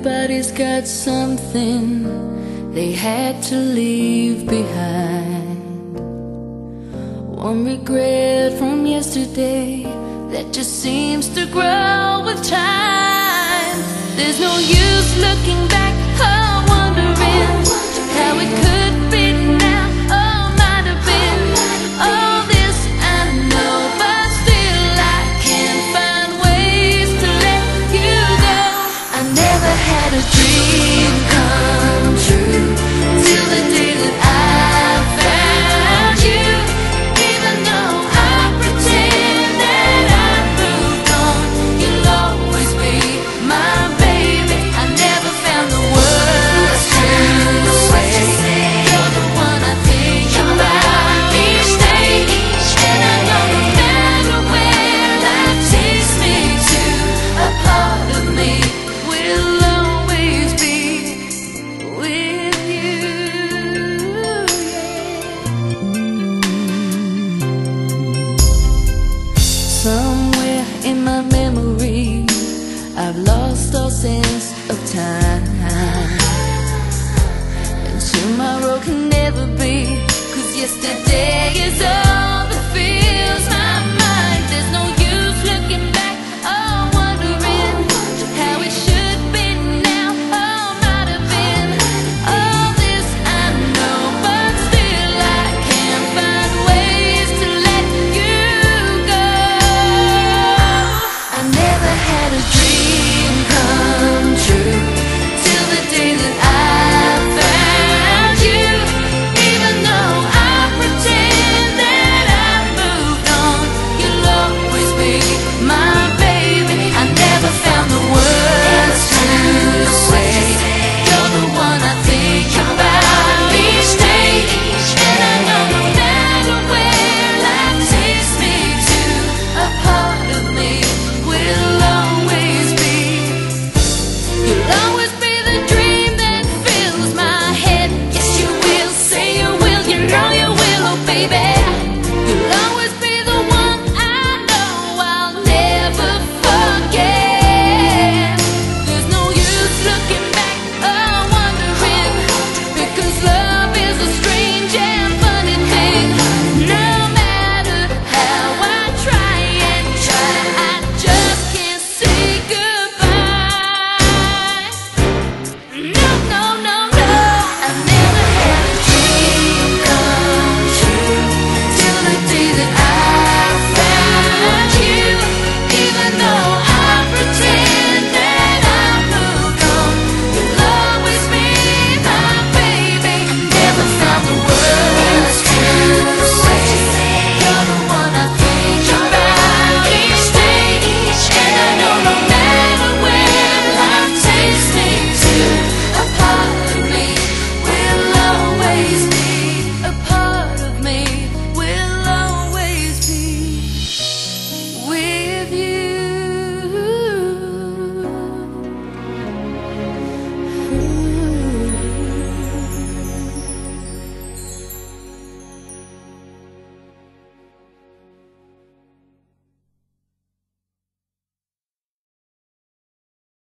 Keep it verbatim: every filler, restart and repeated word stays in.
Everybody's got something they had to leave behind. One regret from yesterday that just seems to grow with time. There's no use looking back or wondering how it could be now or might have been. All this I know, but still I can't find ways to let you go. I never had a dream come true till the day that I found you. Even though I pretend that I moved on, you'll always be my baby. I never found the words to say. You're the one I think about each day, and I know no matter where life takes me to, a part of me will always be with you. Somewhere in my memory, I've lost all sense of time, and tomorrow can never be, 'cause yesterday is all that fills my mind. There's no use looking back or wondering how it should be now or might have been. All this I know, but still I can't find ways to let you go. I never had a dream come true till the day that I